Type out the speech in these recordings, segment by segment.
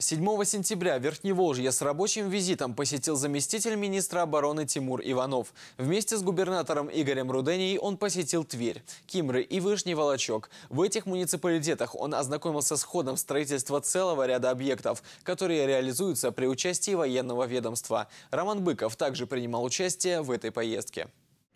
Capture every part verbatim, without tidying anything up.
седьмого сентября Верхневолжье с рабочим визитом посетил заместитель министра обороны Тимур Иванов. Вместе с губернатором Игорем Руденей он посетил Тверь, Кимры и Вышний Волочек. В этих муниципалитетах он ознакомился с ходом строительства целого ряда объектов, которые реализуются при участии военного ведомства. Роман Быков также принимал участие в этой поездке.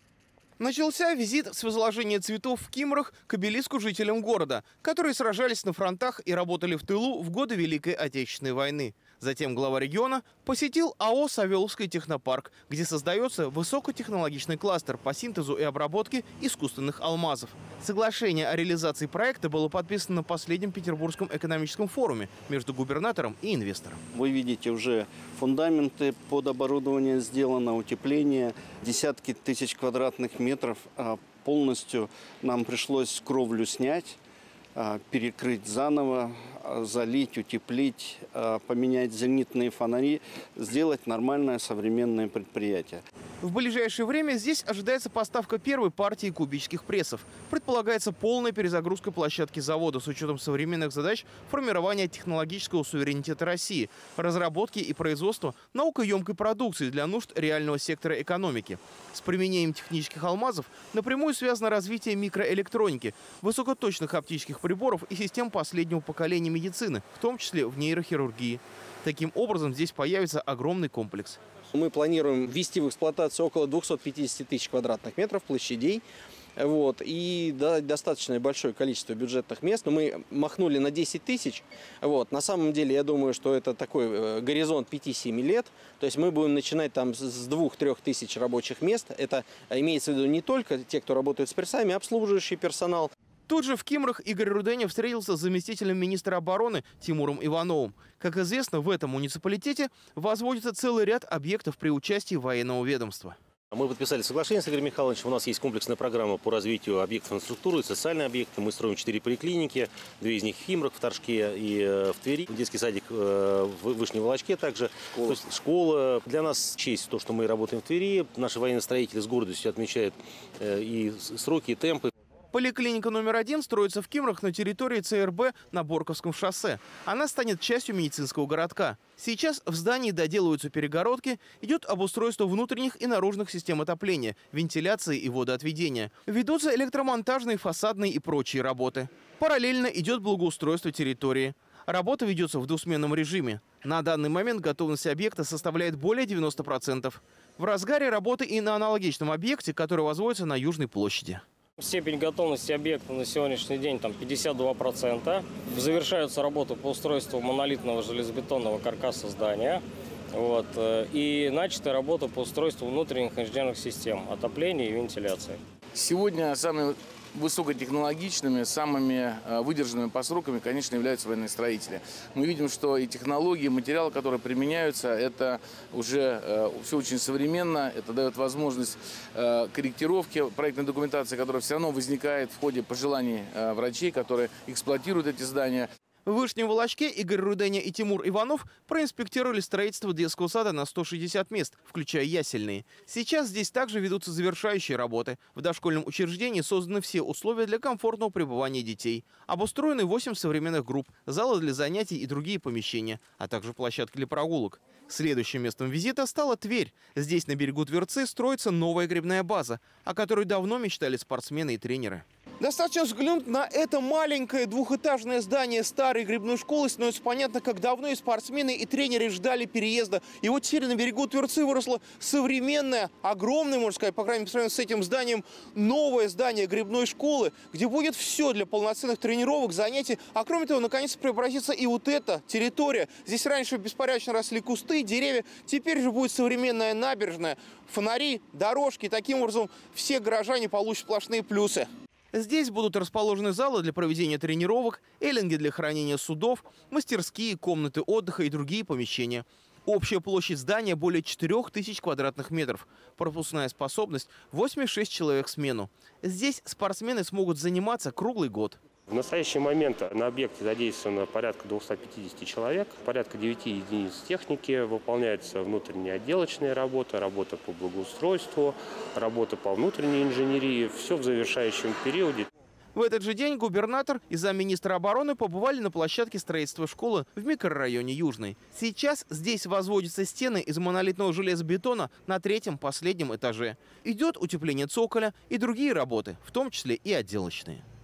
Начался визит с возложения цветов в Кимрах к обелиску жителям города, которые сражались на фронтах и работали в тылу в годы Великой Отечественной войны. Затем глава региона посетил АО «Савеловский технопарк», где создается высокотехнологичный кластер по синтезу и обработке искусственных алмазов. Соглашение о реализации проекта было подписано на последнем Петербургском экономическом форуме между губернатором и инвестором. Вы видите, уже фундаменты под оборудование сделано, утепление, десятки тысяч квадратных метров. Полностью нам пришлось кровлю снять, перекрыть заново, залить, утеплить, поменять зенитные фонари, сделать нормальное современное предприятие. В ближайшее время здесь ожидается поставка первой партии кубических прессов. Предполагается полная перезагрузка площадки завода с учетом современных задач формирования технологического суверенитета России, разработки и производства наукоемкой продукции для нужд реального сектора экономики. С применением технических алмазов напрямую связано развитие микроэлектроники, высокоточных оптических приборов и систем последнего поколения медицины, в том числе в нейрохирургии. Таким образом, здесь появится огромный комплекс. Мы планируем ввести в эксплуатацию около двухсот пятидесяти тысяч квадратных метров площадей. Вот, и да, достаточно большое количество бюджетных мест. Но мы махнули на десять тысяч. Вот, на самом деле, я думаю, что это такой э, горизонт пяти-семи лет. То есть мы будем начинать там с двух-трех тысяч рабочих мест. Это имеется в виду не только те, кто работает с прессами, а обслуживающий персонал. Тут же в Кимрах Игорь Руденя встретился с заместителем министра обороны Тимуром Ивановым. Как известно, в этом муниципалитете возводится целый ряд объектов при участии военного ведомства. Мы подписали соглашение с Игорем Михайловичем. У нас есть комплексная программа по развитию объектов инфраструктуры, социальные объекты. Мы строим четыре поликлиники, две из них в Кимрах, в Торжке и в Твери. Детский садик в Вышнем Волочке также. Школа. То есть школа. Для нас честь то, что мы работаем в Твери. Наши военные строители с гордостью отмечают и сроки, и темпы. Поликлиника номер один строится в Кимрах на территории ЦРБ на Борковском шоссе. Она станет частью медицинского городка. Сейчас в здании доделываются перегородки, идет обустройство внутренних и наружных систем отопления, вентиляции и водоотведения. Ведутся электромонтажные, фасадные и прочие работы. Параллельно идет благоустройство территории. Работа ведется в двусменном режиме. На данный момент готовность объекта составляет более девяноста процентов. В разгаре работы и на аналогичном объекте, который возводится на Южной площади. Степень готовности объекта на сегодняшний день там пятьдесят два процента. Завершаются работы по устройству монолитного железобетонного каркаса здания. Вот. И начата работа по устройству внутренних инженерных систем, отопления и вентиляции. Сегодня самые высокотехнологичными, самыми выдержанными по срокам, конечно, являются военные строители. Мы видим, что и технологии, и материалы, которые применяются, это уже э, все очень современно. Это дает возможность э, корректировки проектной документации, которая все равно возникает в ходе пожеланий э, врачей, которые эксплуатируют эти здания. В Вышнем Волочке Игорь Руденя и Тимур Иванов проинспектировали строительство детского сада на сто шестьдесят мест, включая ясельные. Сейчас здесь также ведутся завершающие работы. В дошкольном учреждении созданы все условия для комфортного пребывания детей. Обустроены восемь современных групп, залы для занятий и другие помещения, а также площадки для прогулок. Следующим местом визита стала Тверь. Здесь на берегу Тверцы строится новая гребная база, о которой давно мечтали спортсмены и тренеры. Достаточно взглянуть на это маленькое двухэтажное здание старой гребной школы. Становится понятно, как давно и спортсмены, и тренеры ждали переезда. И вот теперь на берегу Тверцы выросло современное, огромное, можно сказать, по крайней мере, по сравнению с этим зданием, новое здание гребной школы, где будет все для полноценных тренировок, занятий. А кроме того, наконец-то преобразится и вот эта территория. Здесь раньше беспорядочно росли кусты, деревья. Теперь же будет современная набережная, фонари, дорожки. Таким образом, все горожане получат сплошные плюсы. Здесь будут расположены залы для проведения тренировок, эллинги для хранения судов, мастерские, комнаты отдыха и другие помещения. Общая площадь здания более четырёх тысяч квадратных метров. Пропускная способность восемьдесят шесть человек в смену. Здесь спортсмены смогут заниматься круглый год. В настоящий момент на объекте задействовано порядка двухсот пятидесяти человек, порядка девяти единиц техники, выполняются внутренние отделочные работы, работа по благоустройству, работа по внутренней инженерии, все в завершающем периоде. В этот же день губернатор и замминистра обороны побывали на площадке строительства школы в микрорайоне Южный. Сейчас здесь возводятся стены из монолитного железобетона на третьем последнем этаже. Идет утепление цоколя и другие работы, в том числе и отделочные.